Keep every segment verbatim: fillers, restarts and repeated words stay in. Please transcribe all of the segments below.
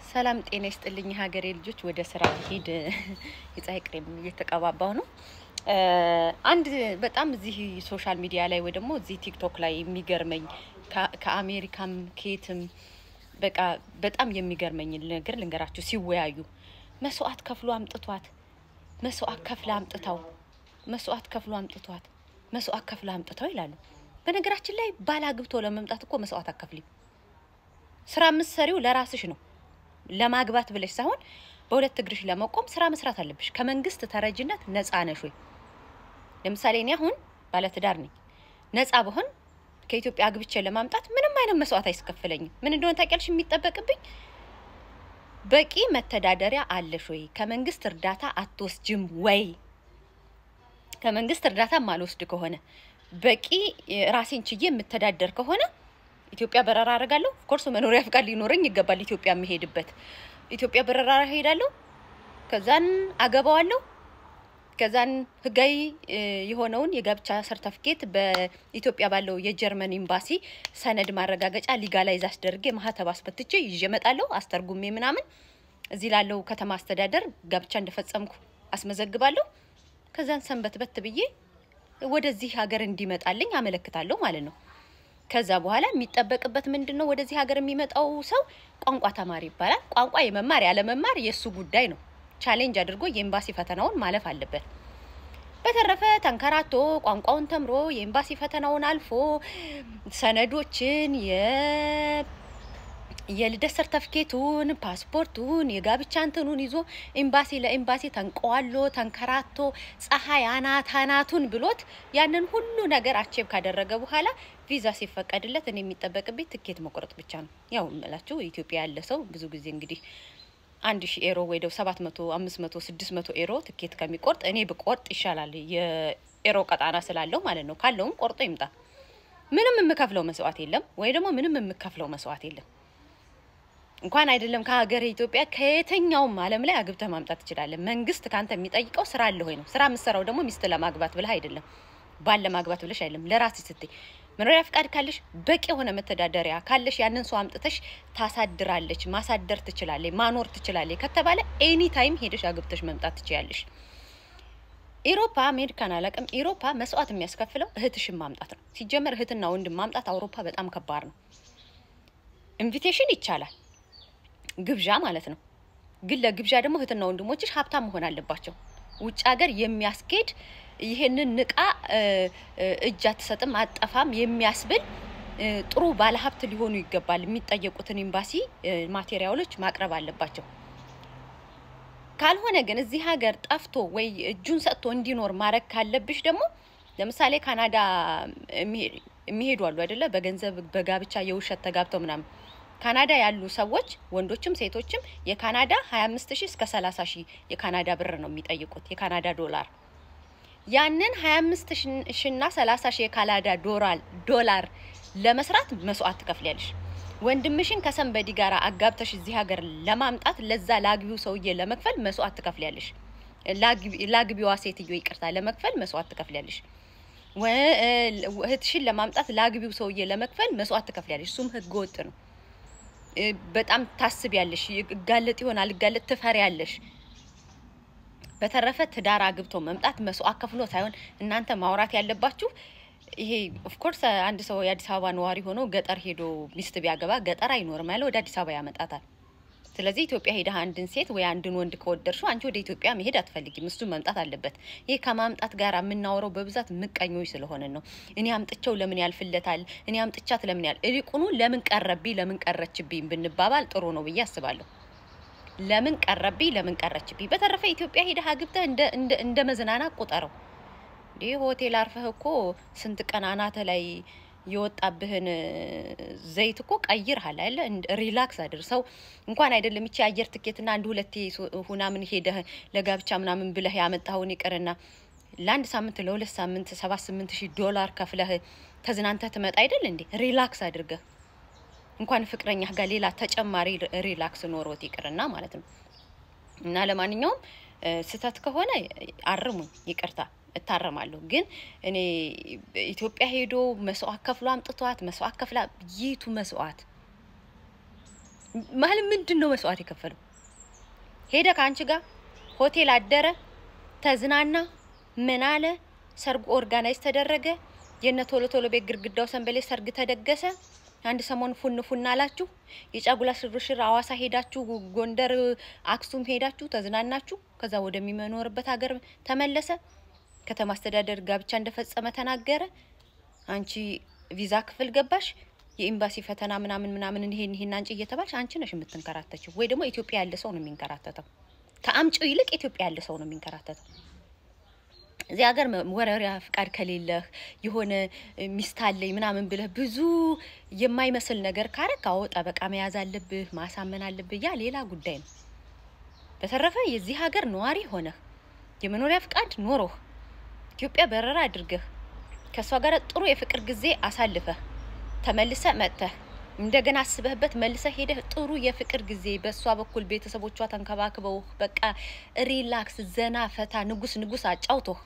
ሰላም ጤና ይስጥልኝ ሀገሬ ልጆች ወደ ስራ ሄድ የፀሐይ ክሬም እየተቀባባው ነው። አንድ በጣም እዚህ ሶሻል ሚዲያ ላይ ወይ ደግሞ እዚህ ቲክቶክ ላይ የሚገርመኝ ከአሜሪካም ከየትም በቃ በጣም የሚገርመኝ ነገር ልንገራችሁ። ሲወያዩ መስዋዕት ከፍሎ አምጥቷት መስዋዕት ከፍላ አምጥታው መስዋዕት ከፍሎ አምጥቷት መስዋዕት ከፍላ አምጥታው ይላሉ። በነገራችን ላይ ባላግብቶ ለመምጣት እኮ መስዋዕት አከፍሊ። ስራ መስሪው ለራስሽ ነው። ለማግባት ብለሽ ሳይሆን በሁለት እግርሽ ለመቆም ስራ መስራት አለብሽ። ከመንግስት ተረጅነት ነፃ ነሽ ወይ? ለምሳሌ እኔ አሁን ባለ ትዳር ነኝ። ነፃ በሆን ከኢትዮጵያ አግብቼ ለማምጣት ምንም አይነት መስዋዕት አይስከፈለኝም። ምን እንደሆነ ታውቂያለሽ? የሚጠበቅብኝ በቂ መተዳደሪያ አለሽ ወይ? ከመንግስት እርዳታ አትወስጂም ወይ? ከመንግስት እርዳታ ማልወስድ ከሆነ በቂ ራሴን ችዬ የምተዳደር ከሆነ ኢትዮጵያ በረራ አረጋለሁ። ኦፍ ኮርስ መኖሪያ ፍቃድ ሊኖርኝ ይገባል። ኢትዮጵያ መሄድበት ኢትዮጵያ በረራ ሄዳለሁ። ከዛን አገባዋለሁ። ከዛን ህጋዊ የሆነውን የጋብቻ ሰርቲፊኬት በኢትዮጵያ ባለው የጀርመን ኤምባሲ ሰነድ ማረጋገጫ ሊጋላይዝ አስደርጌ ማህተብ አስፈትቼ ይዤ እመጣለሁ። አስተርጉሜ ምናምን እዚህ ላለው ከተማ አስተዳደር ጋብቻ እንደፈጸምኩ አስመዘግባለሁ። ከዛን ሰንበትበት ብዬ ወደዚህ ሀገር እንዲመጣልኝ አመለክታለሁ ማለት ነው። ከዛ በኋላ የሚጠበቅበት ምንድነው? ወደዚህ ሀገር የሚመጣው ሰው ቋንቋ ተማሪ ይባላል። ቋንቋ የመማር ያለ መማር የሱ ጉዳይ ነው። ቻሌንጅ አድርጎ የኤምባሲ ፈተናውን ማለፍ አለበት። በተረፈ ተንከራቶ ቋንቋውን ተምሮ የኤምባሲ ፈተናውን አልፎ ሰነዶችን የ የልደት ሰርቲፊኬቱን ፓስፖርቱን የጋብቻ እንትኑን ይዞ ኤምባሲ ለኤምባሲ ተንቀዋሎ ተንከራቶ ፀሐይ አናት አናቱን ብሎት ያንን ሁሉ ነገር አቼብ ካደረገ በኋላ ቪዛ ሲፈቀድለት እኔ የሚጠበቅብኝ ትኬት መቆረጥ ብቻ ነው። ያው እላችሁ ኢትዮጵያ ያለ ሰው ብዙ ጊዜ እንግዲህ አንድ ሺህ ዩሮ ወይ ደግሞ ሰባት መቶ አምስት መቶ ስድስት መቶ ዩሮ ትኬት ከሚቆርጥ እኔ ብቆርጥ ይሻላል። የዩሮ ቀጣና ስላለው ማለት ነው። ካለውም ቆርጦ ይምጣ። ምንም የምከፍለው መስዋዕት የለም ወይ ደግሞ ምንም የምከፍለው መስዋዕት የለም። እንኳን አይደለም ከሀገር ኢትዮጵያ ከየተኛውም ዓለም ላይ አግብተ ማምጣት ይችላል። መንግስት ካንተ የሚጠይቀው ስራ አለ ሆይ ነው። ስራ መስራው ደግሞ ሚስት ለማግባት ብለህ አይደለም። ባል ለማግባት ብለሽ አይደለም። ለራስሽ ስትይ መኖሪያ ፍቃድ ካለሽ በቂ የሆነ መተዳደሪያ ካለሽ ያንን ሰው አምጥተሽ ታሳድራለች፣ ማሳደር ትችላለች፣ ማኖር ትችላለች ከተባለ ኤኒ ታይም ሄደሽ አግብተሽ መምጣት ትችያለሽ። ኢሮፓ አሜሪካን አላቀም ኢሮፓ መስዋዕት የሚያስከፍለው እህትሽን ማምጣት ነው። ሲጀመር እህትና ወንድም ማምጣት አውሮፓ በጣም ከባድ ነው። ኢንቪቴሽን ይቻላል ግብዣ ማለት ነው። ግን ለግብዣ ደግሞ እህትና ወንድሞችሽ ሀብታም መሆን አለባቸው። ውጭ ሀገር የሚያስኬድ ይሄንን ንቃ እጅ አትሰጥም አጠፋም የሚያስብል ጥሩ ባለሀብት ሊሆኑ ይገባል። የሚጠየቁትን ኤምባሲ ማቴሪያሎች ማቅረብ አለባቸው። ካልሆነ ግን እዚህ ሀገር ጠፍቶ ወይ እጁን ሰጥቶ እንዲኖር ማረክ ካለብሽ ደግሞ ለምሳሌ ካናዳ የሚሄዱ አሉ አይደለ? በገንዘብ በጋብቻ የውሸት ተጋብተው ምናምን ካናዳ ያሉ ሰዎች ወንዶችም ሴቶችም የካናዳ ሃያ አምስት ሺህ እስከ ሰላሳ ሺህ የካናዳ ብር ነው የሚጠይቁት የካናዳ ዶላር። ያንን ሃያ አምስት ሺህ እና ሰላሳ ሺህ የካናዳ ዶላር ዶላር ለመስራት መስዋዕት ትከፍያለሽ። ወንድምሽን ከሰንበዲ ጋር አጋብተሽ እዚህ ሀገር ለማምጣት ለዛ ላግቢው ሰውዬ ለመክፈል መስዋዕት ትከፍያለሽ። ላግቢዋ ሴትዮ ይቅርታ ለመክፈል መስዋዕት ትከፍያለሽ። ወህትሽን ለማምጣት ላግቢው ሰውዬ ለመክፈል መስዋዕት ትከፍያለሽ። ሱም ህግ ወጥ ነው። በጣም ታስቢያለሽ። ጋለጥ ይሆናል ጋለጥ ትፈሪያለሽ። በተረፈ ትዳር አግብቶ መምጣት መስዋዕት ከፍሎ ሳይሆን እናንተ ማውራት ያለባችሁ ይሄ ኦፍ ኮርስ አንድ ሰው የአዲስ አበባ ነዋሪ ሆኖ ገጠር ሄዶ ሚስት ቢያገባ ገጠር አይኖርም ያለው ወደ አዲስ አበባ ያመጣታል። ስለዚህ ኢትዮጵያ ሄዳ አንድን ሴት ወይ አንድን ወንድ ከወደድሽው አንቺ ወደ ኢትዮጵያ መሄድ አትፈልጊም። እሱ መምጣት አለበት። ይሄ ከማምጣት ጋር የምናወራው በብዛት ምቀኞች ስለሆነ ነው። እኔ አምጥቼው ለምን ያልፍለታል? እኔ አምጥቻት ለምን ያል እሪቁኑ ለምን ቀረብኝ ለምን ቀረችብኝ ብንባባል ጥሩ ነው ብዬ አስባለሁ። ለምን ቀረብኝ ለምን ቀረችብኝ። በተረፈ ኢትዮጵያ ሄዳ አግብተህ እንደ እንደ እንደ መዝናና ቆጠረው። ዲ ሆቴል አርፈህ እኮ ስንት ቀን አናተ ላይ የወጣብህን ዘይት እኮ ቀይርሃል አይደል? ሪላክስ አድርሰው እንኳን አይደለም እቺ አየር ትኬትና አንድ ሁለቴ ሁና ምን ሄደህ ለጋብቻ ምናምን ብለህ ያመጣውን ይቀርና ለአንድ ሳምንት ለሁለት ሳምንት ሰባት ስምንት ሺህ ዶላር ከፍለህ ተዝናንተህ ትመጣ አይደል እንዴ? ሪላክስ አድርገህ እንኳን ፍቅረኛህ ጋር ሌላ ተጨማሪ ሪላክስ ኖሮት ይቀርና ማለት ነው። እና ለማንኛውም ስተት ከሆነ አርሙኝ ይቅርታ እታረማለሁ። ግን እኔ ኢትዮጵያ ሄዶ መስዋዕት ከፍሎ አምጥቷት መስዋዕት ከፍላ ይቱ መስዋዕት ማለት ምንድነው መስዋዕት የከፈለው? ሄደ ካንቺ ጋር ሆቴል አደረ ተዝናና ምን አለ ሰርግ ኦርጋናይዝ ተደረገ የነ ቶሎ ቶሎ ቤት ግርግዳው ሰንበሌ ሰርግ ተደገሰ አንድ ሰሞን ፉን ፉን አላችሁ የጫጉላ ሽርሽር አዋሳ ሄዳችሁ ጎንደር አክሱም ሄዳችሁ ተዝናናችሁ ከዛ ወደሚመኖርበት ሀገር ተመለሰ ከተማ አስተዳደር ጋብቻ እንደፈጸመ ተናገረ አንቺ ቪዛ ክፍል ገባሽ የኤምባሲ ፈተና ምናምን ምናምን ይሄን ይሄን አንቺ እየተባልሽ አንቺ ነሽ የምትንከራተችው ወይ ደግሞ ኢትዮጵያ ያለ ሰው ነው የሚንከራተተው ታምጪው ይልቅ ኢትዮጵያ ያለ ሰው ነው የሚንከራተተው እዚህ ሀገር ወረሪያ ፍቃድ ከሌለህ የሆነ ሚስታለይ ምናምን ብለህ ብዙ የማይመስል ነገር ካረካው ጠበቃ መያዝ አለብህ ማሳመን አለብህ ያ ሌላ ጉዳይ ነው በተረፈ የዚህ ሀገር ነዋሪ ሆነህ የመኖሪያ ፍቃድ ኖሮህ ኢትዮጵያ በረራ አድርገህ ከሷ ጋር ጥሩ የፍቅር ጊዜ አሳልፈህ ተመልሰ መጥተህ እንደገና አስበህበት መልሰ ሄደህ ጥሩ የፍቅር ጊዜ በሷ በኩል ቤተሰቦቿ ተንከባክበው በቃ ሪላክስ ዘና ፈታ ንጉስ ንጉስ አጫውቶህ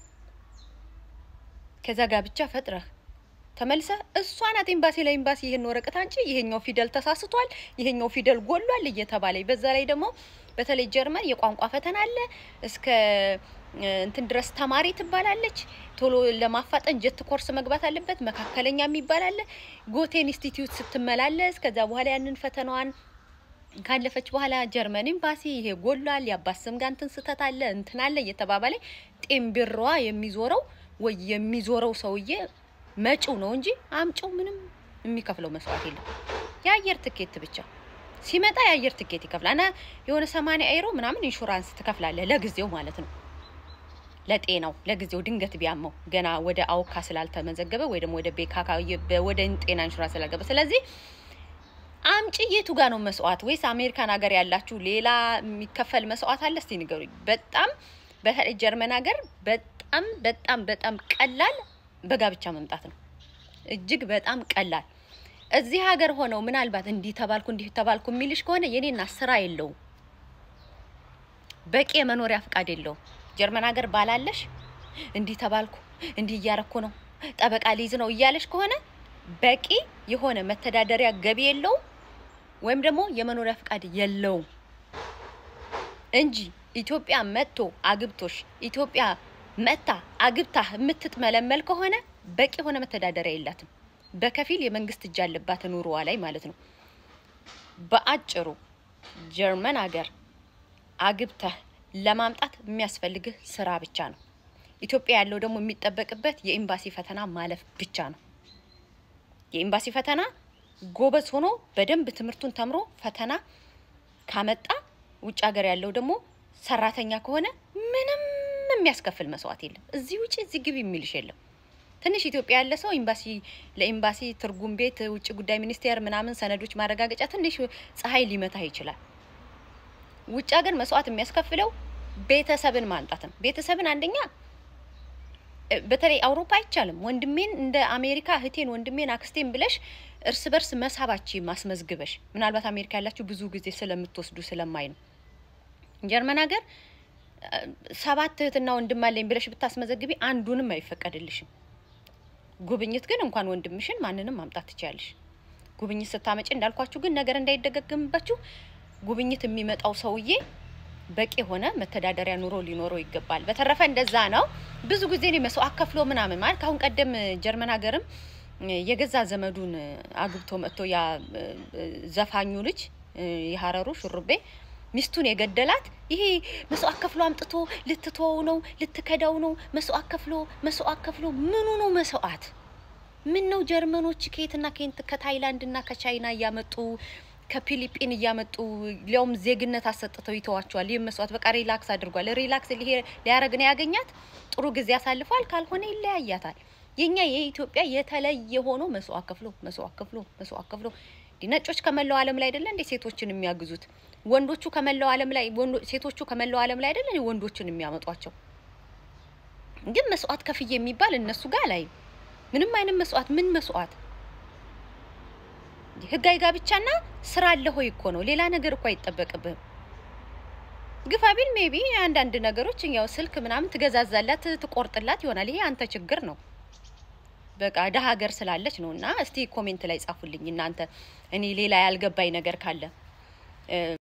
ከዛ ጋር ብቻ ፈጥረህ ተመልሰ እሷን አት ኤምባሲ ላይ ኤምባሲ ይሄን ወረቀት አንቺ ይሄኛው ፊደል ተሳስቷል ይሄኛው ፊደል ጎሏል እየተባለ በዛ ላይ ደግሞ በተለይ ጀርመን የቋንቋ ፈተና አለ እስከ እንትን ድረስ ተማሪ ትባላለች ቶሎ ለማፋጠን ጀት ኮርስ መግባት አለበት መካከለኛ የሚባል አለ ጎቴ ኢንስቲትዩት ስትመላለስ ከዛ በኋላ ያንን ፈተናዋን ካለፈች በኋላ ጀርመን ኤምባሲ ይሄ ጎሏል ያባስም ጋር እንትን ስተት አለ እንትን አለ እየተባባለ ጤምብሯ የሚዞረው ወይ የሚዞረው ሰውዬ መጪው ነው እንጂ አምጪው ምንም የሚከፍለው መስዋዕት የለም የአየር ትኬት ብቻ ሲመጣ የአየር ትኬት ይከፍላል እና የሆነ ሰማንያ ዩሮ ምናምን ኢንሹራንስ ትከፍላለህ ለጊዜው ማለት ነው ለጤናው ለጊዜው ድንገት ቢያመው ገና ወደ አውካ ስላልተመዘገበ ወይ ደግሞ ወደ ቤካካ ወደ ጤና ኢንሹራንስ ስላልገባ ስለዚህ አምጪ የቱ ጋር ነው መስዋዕት ወይስ አሜሪካን ሀገር ያላችሁ ሌላ የሚከፈል መስዋዕት አለ እስቲ ንገሩኝ በጣም በተለይ ጀርመን ሀገር በጣም በጣም በጣም ቀላል በጋብቻ መምጣት ነው እጅግ በጣም ቀላል እዚህ ሀገር ሆነው ምናልባት እንዲ ተባልኩ እንዲ ተባልኩ የሚልሽ ከሆነ የኔና ስራ የለው በቂ መኖሪያ ፍቃድ የለው ጀርመን ሀገር ባላለሽ እንዲ ተባልኩ እንዲ ያረኩ ነው ጠበቃ ሊዝ ነው ይያለሽ ከሆነ በቂ የሆነ መተዳደሪያ ገቢ የለው ወይም ደግሞ የመኖሪያ ፍቃድ የለው እንጂ ኢትዮጵያ መጥቶ አግብቶሽ ኢትዮጵያ መጣ አግብታ የምትጥመለመል ከሆነ በቂ ሆነ መተዳደሪያ የላትም በከፊል የመንግስት እጅ አለባት ኑሮዋ ላይ ማለት ነው በአጭሩ ጀርመን ሀገር አግብታ ለማምጣት የሚያስፈልግ ስራ ብቻ ነው ኢትዮጵያ ያለው ደግሞ የሚጠበቅበት የኤምባሲ ፈተና ማለፍ ብቻ ነው የኤምባሲ ፈተና ጎበዝ ሆኖ በደንብ ትምርቱን ተምሮ ፈተና ካመጣ ውጭ ሀገር ያለው ደግሞ ሰራተኛ ከሆነ ምንም የሚያስከፍል መስዋዕት የለም እዚህ ውጪ እዚህ ግቢ የሚልሽ የለም ትንሽ ኢትዮጵያ ያለ ሰው ኤምባሲ ለኤምባሲ ትርጉም ቤት ውጭ ጉዳይ ሚኒስቴር ምናምን ሰነዶች ማረጋገጫ ትንሽ ፀሐይ ሊመታ ይችላል ውጭ ሀገር መስዋዕት የሚያስከፍለው ቤተሰብን ማንጣት ነው ቤተሰብን አንደኛ በተለይ አውሮፓ አይቻልም ወንድሜን እንደ አሜሪካ እህቴን ወንድሜን አክስቴን ብለሽ እርስ በርስ መሳባቺ ማስመዝግበሽ ምናልባት አሜሪካ ያላችሁ ብዙ ጊዜ ስለምትወስዱ ስለማይ ነው ጀርመን ሀገር ሰባት እህትና ወንድም አለኝ ብለሽ ብታስመዘግቢ አንዱንም አይፈቀድልሽም ጉብኝት ግን እንኳን ወንድምሽን ማንንም ማምጣት ትችያለሽ ጉብኝት ስታመጪ እንዳልኳችሁ ግን ነገር እንዳይደገግምባችሁ ጉብኝት የሚመጣው ሰውዬ በቂ ሆነ መተዳደሪያ ኑሮ ሊኖረው ይገባል በተረፈ እንደዛ ነው ብዙ ጊዜ ነው መስዋዕት ከፍሎ ምናምን ማለት ካሁን ቀደም ጀርመን ሀገርም የገዛ ዘመዱን አግብቶ መጥቶ ያ ዘፋኙ ልጅ የሐረሩ ሹርቤ ሚስቱን የገደላት ይሄ መስዋዕት ከፍሎ አምጥቶ ልትተው ነው ልትከዳው ነው መስዋዕት ከፍሎ መስዋዕት ከፍሎ ምኑ ነው መስዋዕት ምን ነው ጀርመኖች ከየትና ከየት ከታይላንድና ከቻይና ያመጡ ከፊሊፒን ያመጡ ሊያውም ዜግነት አሰጥተው ይተዋቸዋል ይመስዋዕት በቃ ሪላክስ አድርጓል ሪላክስ ሊያረግ ነው ያገኛት ጥሩ ጊዜ ያሳልፋል ካልሆነ ይለያያታል የኛ የኢትዮጵያ የተለየ ሆኖ መስዋዕት ከፍሎ መስዋዕት ከፍሎ መስዋዕት ከፍሎ ዲነጮች ከመላው ዓለም ላይ አይደለ እንዴ ሴቶችን የሚያግዙት ወንዶቹ ከመላው ዓለም ላይ ሴቶቹ ከመላው ዓለም ላይ አይደለ ወንዶችን የሚያመጧቸው ግን መስዋዕት ከፍዬ የሚባል እነሱ ጋር ላይ ምንም አይነት መስዋዕት ምን መስዋዕት ህጋይ ጋብቻና ስራ አለ ሆይ እኮ ነው ሌላ ነገር እኮ አይተበቀበም ግፋቢል ሜቢ አንድ አንድ ነገሮች ያው ስልክ ምናምን ትገዛዛላት ትቆርጥላት ይሆናል ይሄ አንተ ችግር ነው በቃ ደሃ ሀገር ስላለች ነውና እስቲ ኮሜንት ላይ ጻፉልኝ እናንተ እኔ ሌላ ያልገባኝ ነገር ካለ